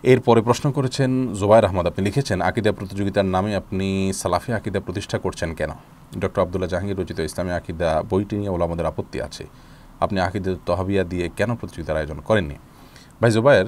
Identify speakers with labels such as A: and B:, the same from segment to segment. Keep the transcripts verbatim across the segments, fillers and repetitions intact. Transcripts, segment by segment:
A: এরপরে প্রশ্ন করেছেন জোবায়ের আহমদ, আপনি লিখেছেন আকিদা প্রতিযোগিতার নামে আপনি সালাফি আকিদা প্রতিষ্ঠা করছেন কেন? ডক্টর আবদুল্লাহ জাহাঙ্গীর রচিত ইসলামী আকিদা বইটি নিয়ে ওলামাদের আপত্তি আছে, আপনি আকিদা তহবিয়া দিয়ে কেন প্রতিযোগিতার আয়োজন করেননি? ভাই জোবায়ের,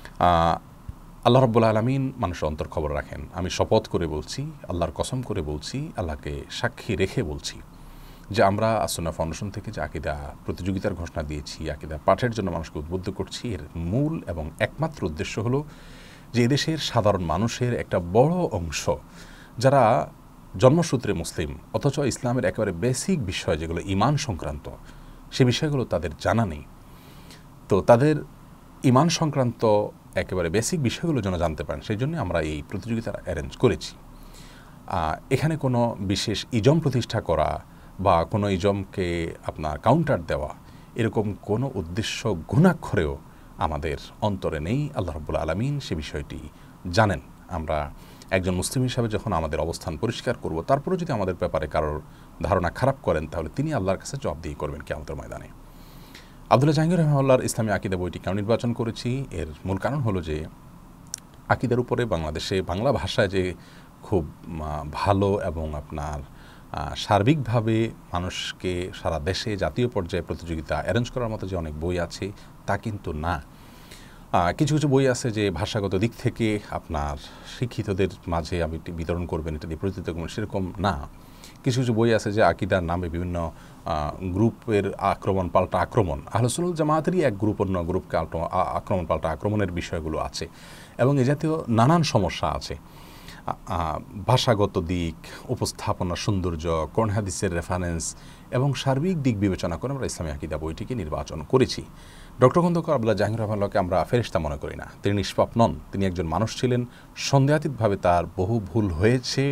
A: আল্লাহ রাব্বুল আলামিন মানুষের অন্তর খবর রাখেন। আমি শপথ করে বলছি, আল্লাহর কসম করে বলছি, আল্লাহকে সাক্ষী রেখে বলছি যে আমরা আসুন্নাহ ফাউন্ডেশন থেকে যে আকিদা প্রতিযোগিতার ঘোষণা দিয়েছি, আকিদা পাঠের জন্য মানুষকে উদ্বুদ্ধ করছি, এর মূল এবং একমাত্র উদ্দেশ্য হলো যে এদেশের সাধারণ মানুষের একটা বড় অংশ যারা জন্মসূত্রে মুসলিম অথচ ইসলামের একেবারে বেসিক বিষয় যেগুলো ঈমান সংক্রান্ত সে বিষয়গুলো তাদের জানা নেই, তো তাদের ঈমান সংক্রান্ত একেবারে বেসিক বিষয়গুলো যেন জানতে পারেন সেই জন্য আমরা এই প্রতিযোগিতার অ্যারেঞ্জ করেছি। এখানে কোনো বিশেষ ইজম প্রতিষ্ঠা করা বা কোনো ইজমকে আপনার কাউন্টার দেওয়া এরকম কোনো উদ্দেশ্য ঘুণাক্ষরেও আমাদের অন্তরে নেই। আল্লাহ রাব্বুল আলামিন সে বিষয়টি জানেন। আমরা একজন মুসলিম হিসাবে যখন আমাদের অবস্থান পরিষ্কার করব, তারপরে যদি আমাদের ব্যাপারে কারোর ধারণা খারাপ করেন তাহলে তিনি আল্লাহর কাছে জবাবদিহি করবেন কিয়ামতের ময়দানে। আব্দুল্লাহ জাহাঙ্গীর রহমাতুল্লাহর ইসলামী আকিদা বইটি কেন নির্বাচন করেছি, এর মূল কারণ হলো যে আকিদার উপরে বাংলাদেশে বাংলা ভাষায় যে খুব ভালো এবং আপনার সার্বিকভাবে মানুষকে সারা দেশে জাতীয় পর্যায়ে প্রতিযোগিতা অ্যারেঞ্জ করার মতো যে অনেক বই আছে তা কিন্তু না। কিছু কিছু বই আছে যে ভাষাগত দিক থেকে আপনার শিক্ষিতদের মাঝে আমি বিতরণ করবেন, এটা দিয়ে প্রতিযোগিতা করবেন, সেরকম না। কিছু কিছু বই আছে যে আকিদার নামে বিভিন্ন গ্রুপের আক্রমণ পাল্টা আক্রমণ, আহলে সুন্নাত জামায়াতেরই এক গ্রুপ অন্য গ্রুপকে আক্রমণ পাল্টা আক্রমণের বিষয়গুলো আছে এবং এ জাতীয় নানান সমস্যা আছে। ভাষাগত দিক, উপস্থাপনা সৌন্দর্য, কোরআন হাদিসের রেফারেন্স এবং সার্বিক দিক বিবেচনা করে আমরা ইসলামী আকিদা বইটিকে নির্বাচন করেছি। ডক্টর খন্দকার আবদুল্লাহ জাহাঙ্গীর রহমাতুল্লাহকে আমরা ফেরেশতা মনে করি না, তিনি নিষ্পাপ নন। তিনি একজন মানুষ ছিলেন, সন্দেহাতীতভাবে তার বহু ভুল হয়েছে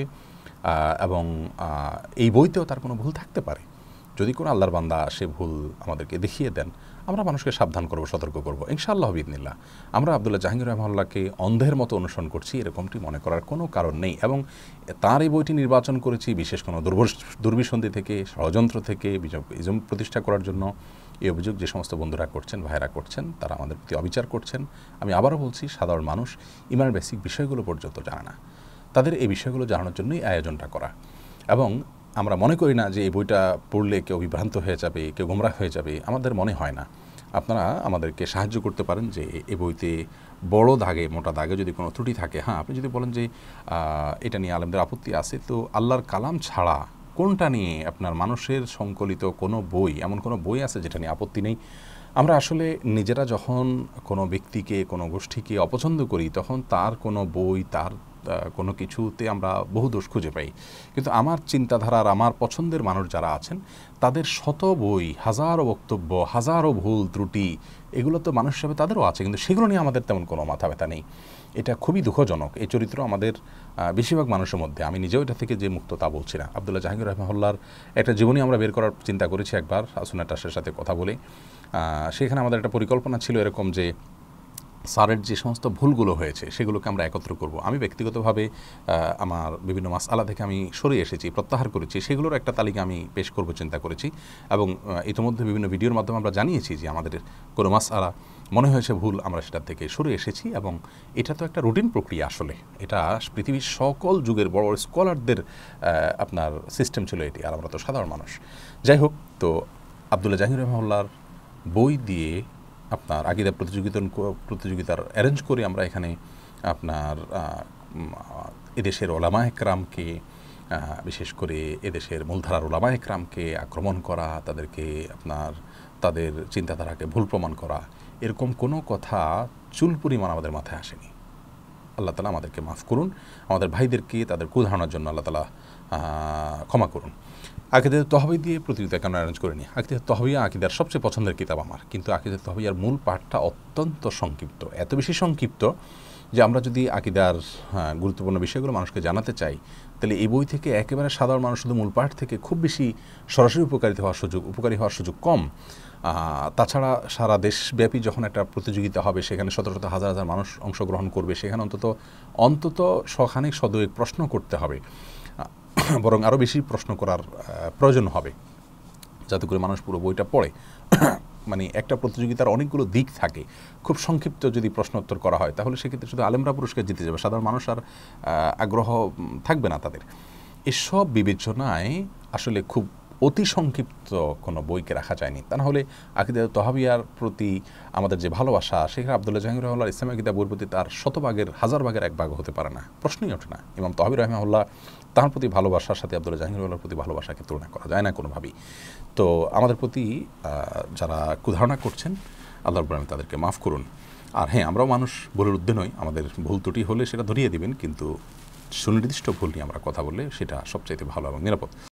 A: এবং এই বইতেও তার কোনো ভুল থাকতে পারে। যদি কোনো আল্লাহর বান্দা সে ভুল আমাদেরকে দেখিয়ে দেন, আমরা মানুষকে সাবধান করব, সতর্ক করব ইনশাআল্লাহ বিইذনিল্লাহ। আমরা আবদুল্লাহ জাহাঙ্গীর রহমাতুল্লাহকে অন্ধের মতো অনুসরণ করছি এরকমটি মনে করার কোনো কারণ নেই এবং তার এই বইটি নির্বাচন করেছি বিশেষ কোনো দুর্বিসন্ধি থেকে, ষড়যন্ত্র থেকে, ইজম প্রতিষ্ঠা করার জন্য। এই অভিযোগ যে সমস্ত বন্ধুরা করছেন, ভাইরা করছেন, তারা আমাদের প্রতি অবিচার করছেন। আমি আবারও বলছি, সাধারণ মানুষ ইমানের বেসিক বিষয়গুলো পর্যন্ত জানে না, তাদের এই বিষয়গুলো জানানোর জন্যই আয়োজনটা করা। এবং আমরা মনে করি না যে এই বইটা পড়লে কেউ বিভ্রান্ত হয়ে যাবে, কেউ গোমরাহ হয়ে যাবে, আমাদের মনে হয় না। আপনারা আমাদেরকে সাহায্য করতে পারেন যে এই বইতে বড় দাগে, মোটা দাগে যদি কোনো ত্রুটি থাকে, হ্যাঁ আপনি যদি বলেন যে এটা নিয়ে আলেমদের আপত্তি আছে, তো আল্লাহর কালাম ছাড়া কোনটা নিয়ে আপনার মানুষের সংকলিত কোনো বই, এমন কোনো বই আছে যেটা নিয়ে আপত্তি নেই? আমরা আসলে নিজেরা যখন কোনো ব্যক্তিকে, কোনো গোষ্ঠীকে অপছন্দ করি তখন তার কোনো বই, তার কোনো কিছুতে আমরা বহু দোষ খুঁজে পাই। কিন্তু আমার চিন্তাধারার, আমার পছন্দের মানুষ যারা আছেন তাদের শত বই, হাজারো বক্তব্য, হাজারো ভুল ত্রুটি, এগুলো তো মানুষ হিসাবে তাদেরও আছে, কিন্তু সেগুলো নিয়ে আমাদের তেমন কোনো মাথা ব্যথা নেই। এটা খুবই দুঃখজনক। এই চরিত্র আমাদের বেশিরভাগ মানুষের মধ্যে, আমি নিজেও এটা থেকে যে মুক্ত তা বলছি না। আবদুল্লাহ জাহাঙ্গীর রহমাতুল্লাহর একটা জীবনী আমরা বের করার চিন্তা করেছি একবার সুন্নাহ ট্রাস্টের সাথে কথা বলে। সেখানে আমাদের একটা পরিকল্পনা ছিল এরকম যে স্যারের যে সমস্ত ভুলগুলো হয়েছে সেগুলোকে আমরা একত্র করব। আমি ব্যক্তিগতভাবে আমার বিভিন্ন মাসআলা থেকে আমি সরে এসেছি, প্রত্যাহার করেছি, সেগুলোর একটা তালিকা আমি পেশ করব চিন্তা করেছি এবং ইতিমধ্যে বিভিন্ন ভিডিওর মাধ্যমে আমরা জানিয়েছি যে আমাদের কোনো মাসআলা মনে হয়েছে ভুল, আমরা সেটার থেকে সরে এসেছি এবং এটা তো একটা রুটিন প্রক্রিয়া। আসলে এটা পৃথিবীর সকল যুগের বড় বড় স্কলারদের আপনার সিস্টেম ছিল এটি, আর আমরা তো সাধারণ মানুষ। যাই হোক, তো আবদুল্লাহ জাহাঙ্গীর রহমাতুল্লাহর বই দিয়ে আপনার আকিদা প্রতিযোগিতা প্রতিযোগিতার অ্যারেঞ্জ করে আমরা এখানে আপনার এদেশের ওলামা একরামকে, বিশেষ করে এদেশের মূলধারার ওলামা একরামকে আক্রমণ করা, তাদেরকে আপনার তাদের চিন্তাধারাকে ভুল প্রমাণ করা, এরকম কোনো কথা চুল পরিমাণ আমাদের মাথায় আসেনি। আল্লাহ তাআলা আমাদেরকে মাফ করুন, আমাদের ভাইদেরকে তাদের কুধারণার জন্য আল্লাহ তাআলা ক্ষমা করুন। আকিদাতুত তহবিয়া দিয়ে প্রতিযোগিতা কেন অ্যারেঞ্জ করিনি? আকিদাতুত তহবিয়া আকিদার সবচেয়ে পছন্দের কিতাব আমার, কিন্তু আকিদাতুত তহবিয়ার মূল পাঠটা অত্যন্ত সংক্ষিপ্ত, এত বেশি সংক্ষিপ্ত যে আমরা যদি আকিদার গুরুত্বপূর্ণ বিষয়গুলো মানুষকে জানাতে চাই তাহলে এই বই থেকে একেবারে সাধারণ মানুষ শুধু মূল পাঠ থেকে খুব বেশি সরাসরি উপকারিত হওয়ার সুযোগ উপকারী হওয়ার সুযোগ কম। তাছাড়া সারা দেশব্যাপী যখন একটা প্রতিযোগিতা হবে, সেখানে শত শত হাজার হাজার মানুষ অংশগ্রহণ করবে, সেখানে অন্তত অন্তত শখানেক শতক প্রশ্ন করতে হবে, বরং আরও বেশি প্রশ্ন করার প্রয়োজন হবে যাতে করে মানুষ পুরো বইটা পড়ে। মানে একটা প্রতিযোগিতার অনেকগুলো দিক থাকে, খুব সংক্ষিপ্ত যদি প্রশ্নোত্তর করা হয় তাহলে সেক্ষেত্রে শুধু আলেমরা পুরস্কার জিতে যাবে, সাধারণ মানুষ আর আগ্রহ থাকবে না তাদের। এসব বিবেচনায় আসলে খুব অতি সংক্ষিপ্ত কোনো বইকে রাখা যায়নি। তা না হলে আকিদা তহাবিয়ার প্রতি আমাদের যে ভালোবাসা, সেখানে আব্দুল্লাহ জাহাঙ্গীর রহমাল্লাহ ইসলামী আকিদা বইয়ের প্রতি তার শতভাগের হাজার ভাগের এক ভাগ হতে পারে না, প্রশ্নই ওঠে না। ইমাম তহাবি রহমাহুল্লাহ তার প্রতি ভালোবাসার সাথে আব্দুল্লাহ জাহাঙ্গীর রহমাল্লাহর প্রতি ভালোবাসাকে তুলনা করা যায় না কোনোভাবেই। তো আমাদের প্রতি যারা কুধারণা করছেন, আল্লাহ রাব্বুল আলামিন তাদেরকে মাফ করুন। আর হ্যাঁ, আমরাও মানুষ, ভুলের ঊর্ধ্বে নই, আমাদের ভুল ত্রুটি হলে সেটা ধরিয়ে দিবেন, কিন্তু সুনির্দিষ্ট ভুল নিয়ে আমরা কথা বললে সেটা সবচাইতে ভালো এবং নিরাপদ।